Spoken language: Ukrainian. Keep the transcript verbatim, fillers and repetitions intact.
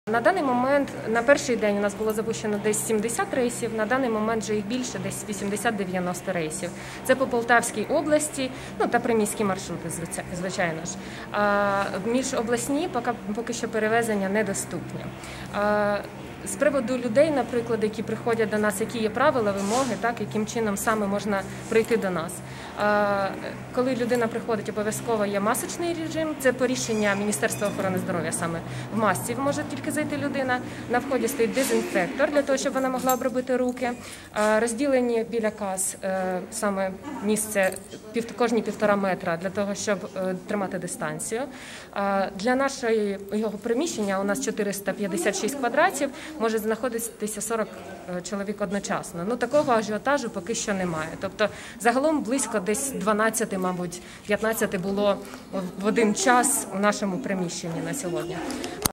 На даний момент, на перший день у нас було запущено десь сімдесят рейсів, на даний момент вже їх більше, десь вісімдесят-дев'яносто рейсів. Це по Полтавській області, ну та приміські маршрути, звичайно ж. А міжобласні поки, поки що перевезення недоступні. А з приводу людей, наприклад, які приходять до нас, які є правила, вимоги, так, яким чином саме можна прийти до нас. Коли людина приходить, обов'язково є масочний режим, це по рішення Міністерства охорони здоров'я саме в масці може тільки зайти людина. На вході стоїть дезінфектор для того, щоб вона могла обробити руки. Розділені біля кас саме місце кожні півтора метра для того, щоб тримати дистанцію. Для нашого його приміщення, у нас чотириста п'ятдесят шість квадратів, може знаходитися сорок чоловік одночасно. Ну, такого ажіотажу поки що немає. Тобто, загалом близько десь дванадцять, мабуть, п'ятнадцять було в один час у нашому приміщенні на сьогодні.